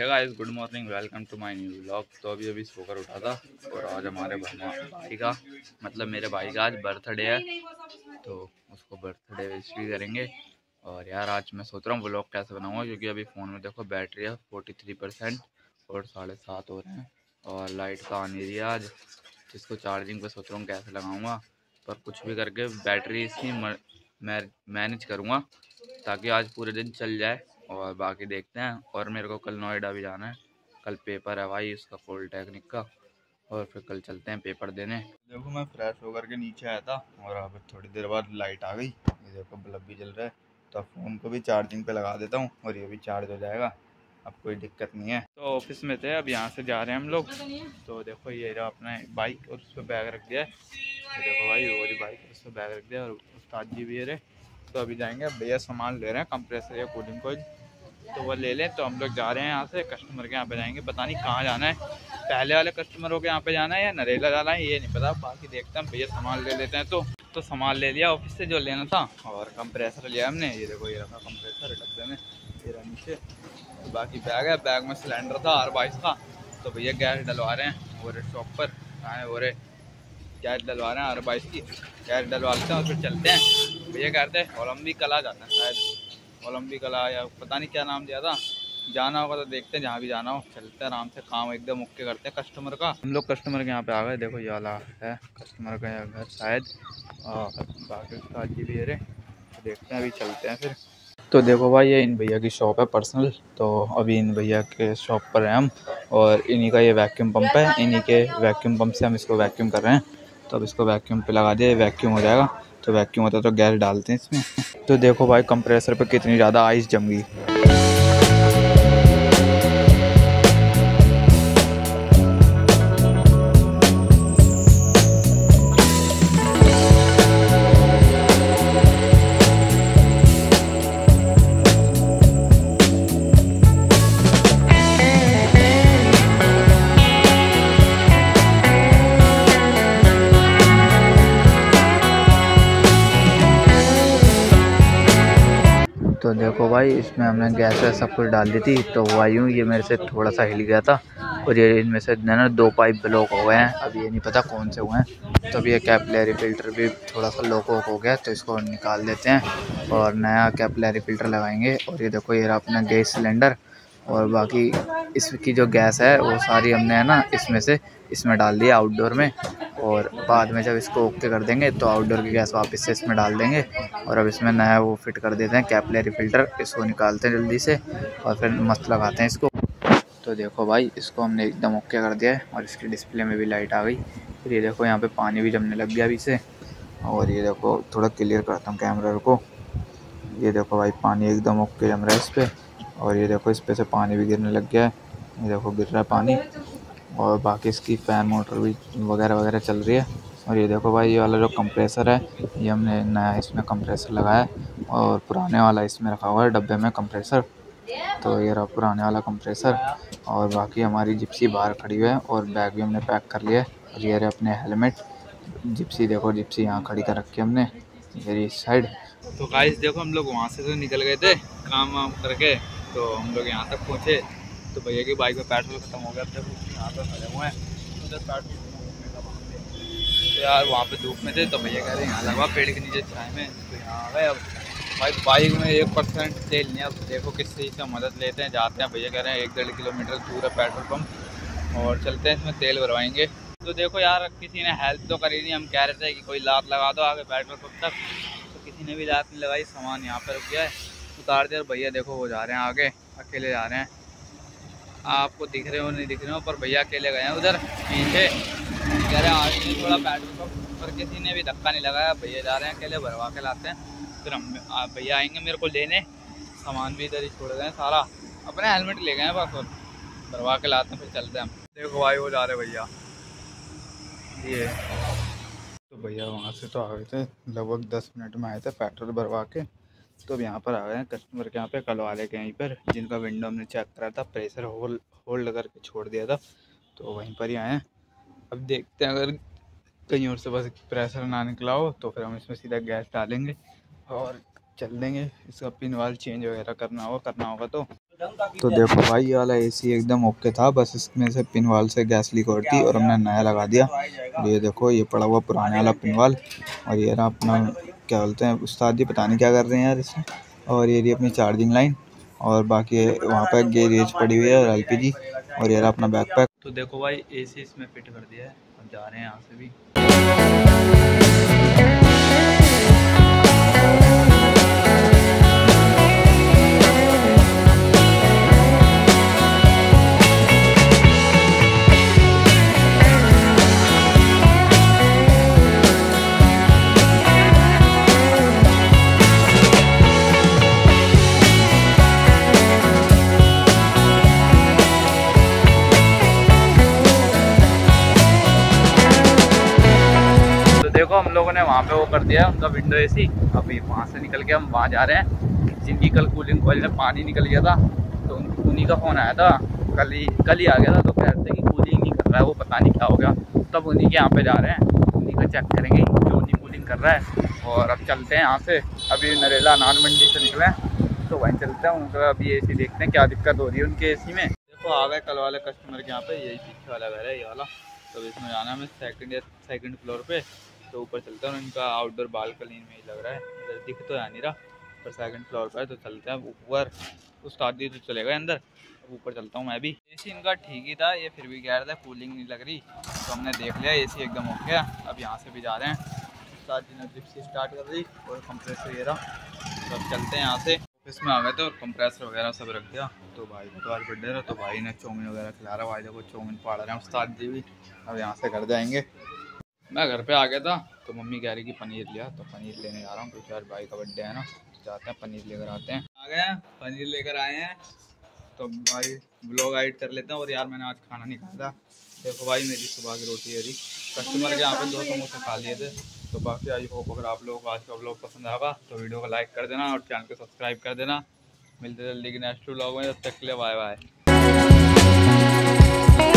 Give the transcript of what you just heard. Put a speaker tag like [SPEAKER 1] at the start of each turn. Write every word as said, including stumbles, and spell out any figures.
[SPEAKER 1] है guys, good morning, welcome to my new vlog. तो अभी अभी सोकर उठा था और आज हमारे भाई का मतलब मेरे भाई का आज बर्थडे है, तो उसको बर्थडे विश भी करेंगे। और यार आज मैं सोच रहा हूँ व्लॉग कैसे बनाऊँगा, क्योंकि अभी फ़ोन में देखो बैटरी है फोर्टी थ्री परसेंट और साढ़े सात हो रहे हैं और लाइट का आनी रही है आज, जिसको चार्जिंग पे सोच रहा हूँ कैसे लगाऊँगा। पर कुछ भी करके बैटरी इसकी मैं मैनेज करूँगा ताकि आज पूरे दिन चल जाए, और बाकी देखते हैं। और मेरे को कल नोएडा भी जाना है, कल पेपर है भाई उसका पॉलिटेक्निक का, और फिर कल चलते हैं पेपर देने। देखो मैं फ्रेश होकर के नीचे आया था और अब थोड़ी देर बाद लाइट आ गई, ये देखो बल्ब भी जल रहा है। तो अब फ़ोन को भी चार्जिंग पे लगा देता हूँ और ये भी चार्ज हो जाएगा, अब कोई दिक्कत नहीं है। तो ऑफिस में थे, अब यहाँ से जा रहे हैं हम लोग। तो देखो ये रहा अपना बाइक और उस पर बैग रख दिया है, ये देखो भाई वो वाली बाइक उस पर बैग रख दिया और उस्ताद जी भी ये रहे। तो अभी जाएंगे, भैया सामान ले रहे हैं कंप्रेसर या कूलिंग कोयल, तो वो ले लें। तो हम लोग जा रहे हैं यहाँ से कस्टमर के यहाँ पे जाएंगे, पता नहीं कहाँ जाना है, पहले वाले कस्टमरों के यहाँ पे जाना है या नरेला जाना है ये नहीं पता, बाकी देखते हैं। भैया सामान ले लेते हैं। तो तो सामान ले लिया ऑफिस से जो लेना था, और कंप्रेसर लिया हमने, ये देखो ये रखा कंप्रेसर डब्बे में, ये रहा नीचे। बाकी बैग है, बैग में सिलेंडर था आर बाईस का, तो भैया गैस डलवा रहे हैं और शॉप पर आए और गैस डलवा रहे हैं आर बाईस की, गैस डलवा लेते हैं और फिर चलते हैं। भैया कहते हैं ओलंबी कला जाना है, शायद ओलंबी कला या पता नहीं क्या नाम दिया था, जाना होगा तो देखते हैं, जहाँ भी जाना हो चलते हैं आराम से, काम एकदम ओके करते हैं कस्टमर का। हम लोग कस्टमर के यहाँ पे आ गए, देखो ये वाला है कस्टमर का घर शायद, और बाकी उसका जी भी है, देखते हैं अभी चलते हैं फिर। तो देखो भाई ये इन भैया की शॉप है पर्सनल, तो अभी इन भैया के शॉप पर हैं हम, और इन्हीं का ये वैक्यूम पंप है, इन्हीं के वैक्यूम पंप से हम इसको वैक्यूम कर रहे हैं। तो अब इसको वैक्यूम पे लगा दिया, वैक्यूम हो जाएगा, तो वैक्यूम होता है तो गैस डालते हैं इसमें। तो देखो भाई कंप्रेसर पे कितनी ज़्यादा आइस जम गई। तो देखो भाई इसमें हमने गैस वैस सब कुछ डाल दी थी, तो हुआ यूँ ये मेरे से थोड़ा सा हिल गया था, और ये इनमें से ना दो पाइप ब्लॉक हो गए हैं, अब ये नहीं पता कौन से हुए हैं। तो अभी ये कैपिलरी फ़िल्टर भी थोड़ा सा लॉक हो गया, तो इसको निकाल देते हैं और नया कैपिलरी फ़िल्टर लगाएंगे। और ये देखो ये रहा अपना गैस सिलेंडर, और बाकी इसकी जो गैस है वो सारी हमने है ना इसमें से इसमें डाल दिया आउटडोर में, और बाद में जब इसको ओके कर देंगे तो आउटडोर की गैस वापस से इसमें डाल देंगे। और अब इसमें नया वो फिट कर देते हैं कैपिलरी फ़िल्टर, इसको निकालते हैं जल्दी से और फिर मस्त लगाते हैं इसको। तो देखो भाई इसको हमने एकदम ओके कर दिया है, और इसकी डिस्प्ले में भी लाइट आ गई। फिर ये देखो यहाँ पे पानी भी जमने लग गया अभी से, और ये देखो थोड़ा क्लियर करता हूँ कैमरा को, ये देखो भाई पानी एकदम ओके जम रहा है इस पर, और ये देखो इस पे से पानी भी गिरने लग गया है, ये देखो गिर रहा है पानी। और बाकी इसकी फ़ैन मोटर भी वगैरह वगैरह चल रही है। और ये देखो भाई ये वाला जो कंप्रेसर है, ये हमने नया इसमें कंप्रेसर लगाया है, और पुराने वाला इसमें रखा हुआ है डब्बे में कंप्रेसर। तो ये रहा पुराने वाला कंप्रेसर, और बाकी हमारी जिप्सी बाहर खड़ी हुई है, और बैग भी हमने पैक कर लिया है। और ये रहे अपने हेलमेट, जिप्सी देखो जिप्सी यहाँ खड़ी कर रखी है हमने मेरी इस साइड। तो गाइस देखो हम लोग वहाँ से तो निकल गए थे काम वाम करके, तो हम लोग यहाँ तक पहुँचे, तो भैया की बाइक में पेट्रोल खत्म हो गया, देखो यहाँ पर खड़े हुए हैं, उधर पेट्रोल तो यार वहाँ पे धूप में थे, तो भैया कह रहे हैं यहाँ लगा पेड़ के नीचे छाए में, तो यहाँ आ गए। अब भाई बाइक में एक परसेंट तेल नहीं है, अब देखो किस चीज़ से मदद लेते हैं, जाते हैं। भैया कह रहे हैं एक डेढ़ किलोमीटर दूर है पेट्रोल पम्प, और चलते हैं इसमें तेल भरवाएंगे। तो देखो यार किसी ने हेल्प तो करी नहीं, हम कह रहे थे कि कोई लात लगा दो आगे पेट्रोल पंप तक, तो किसी ने भी लात नहीं लगाई, सामान यहाँ पर रुक गया है, उतार दिया। भैया देखो वो जा रहे हैं आगे, अकेले जा रहे हैं, आपको दिख रहे हो नहीं दिख रहे हो, पर भैया अकेले गए हैं उधर पीछे, कह रहे हैं आज नहीं थोड़ा पेट्रोल पंप, पर किसी ने भी धक्का नहीं लगाया। भैया जा रहे हैं अकेले, भरवा के लाते हैं, फिर हम भैया आएंगे मेरे को लेने, सामान भी इधर ही छोड़ गए हैं सारा, अपने हेलमेट ले गए हैं बस, और भरवा के लाते हैं फिर चलते हैं हम। देखो भाई वो जा रहे भैया, ये तो भैया वहाँ से तो आ गए थे, लगभग दस मिनट में आए थे पेट्रोल भरवा के। तो अब यहाँ पर आ गए हैं कस्टमर के यहाँ पे, कल वाले के यहीं पर, जिनका विंडो हमने चेक करा था, प्रेशर होल्ड होल्ड करके छोड़ दिया था, तो वहीं पर ही आए हैं। अब देखते हैं अगर कहीं और से बस प्रेशर ना निकला हो तो फिर हम इसमें सीधा गैस डालेंगे और चल देंगे। इसका पिन वाल चेंज वगैरह करना होगा करना होगा तो तो देखो भाई ये वाला एसी एकदम ओके था, बस इसमें से पिन वाल से गैस लीक हो रही थी और हमने नया लगा दिया। और ये देखो ये पड़ा हुआ पुराने वाला पिन वाल। और ये रहा अपना क्या बोलते हैं उस्ताद जी, पता नहीं क्या कर रहे हैं यार इसमें। और ये रही अपनी चार्जिंग लाइन और बाकी वहाँ पर गैरेज पड़ी हुई है और एल पी जी। और ये रहा अपना बैकपैक। तो देखो भाई एसी इसमें फिट कर दिया है, अब जा रहे हैं यहाँ से भी। देखो हम लोगों ने वहाँ पे वो कर दिया उनका विंडो एसी। अभी वहाँ से निकल के हम वहाँ जा रहे हैं जिनकी कल कूलिंग कॉइल में पानी निकल गया था, तो उन्हीं का फ़ोन आया था कल ही कल ही आ गया था। तो कह रहे थे कि कूलिंग नहीं कर रहा है, वो पता नहीं क्या हो गया। तब उन्हीं के यहाँ पे जा रहे हैं, उन्हीं का चेक करेंगे जो उन्हीं कूलिंग कर रहा है। और अब चलते हैं यहाँ से, अभी नरेला अनार मंडी से निकले तो वहीं चलते हैं। उनका अभी ए सी देखते हैं क्या दिक्कत हो रही है उनके ए सी में। देखो आ गए कल वाले कस्टमर के यहाँ पे, यही पीछे वाला घर है ये वाला। तो इसमें जाना है हमें सेकंड या सेकंड फ्लोर पे। तो ऊपर चलते हैं, उनका आउटडोर बालकनी में ही लग रहा है, इधर दिख तो है नहीं रहा, पर सेकंड फ्लोर पर है। तो चलते हैं ऊपर, उस्ताद जी तो चलेगा अंदर, ऊपर चलता हूँ मैं भी। एसी इनका ठीक ही था, ये फिर भी कह रहा था कूलिंग नहीं लग रही। तो हमने देख लिया एसी एकदम हो गया। अब यहाँ से भी जा रहे हैं, उस्ताद जी ने जिप्सी स्टार्ट कर दी और कंप्रेसर ये रहा। तो अब चलते हैं यहाँ से। ऑफिस में आ गए थे और कंप्रेसर वगैरह सब रख दिया। तो भाई तो आज बर्थडे रहा, तो भाई ने चाउमीन वगैरह खिला रहा। भाई देखो चाउमीन फाड़ रहे हैं उस्ताद जी भी। अब यहाँ से घर जाएंगे। मैं घर पे आ गया था तो मम्मी कह रही कि पनीर लिया, तो पनीर लेने जा रहा हूँ क्योंकि यार भाई का बर्थडे है ना। तो जाते हैं पनीर लेकर आते हैं। आ गए हैं, पनीर लेकर आए हैं। तो भाई ब्लॉग एडिट कर लेते हैं। और यार मैंने आज खाना नहीं खाया था। देखो भाई मेरी सुबह की रोटी है, कस्टमर के यहाँ पे दो समोसे खा लिए थे। तो बाकी आई होप अगर आप लोगों को आज का ब्लॉग पसंद आएगा तो वीडियो को लाइक कर देना और चैनल को सब्सक्राइब कर देना। मिलते जल्दी के नेक्स्ट ब्लॉग में, जब तक के लिए बाय बाय।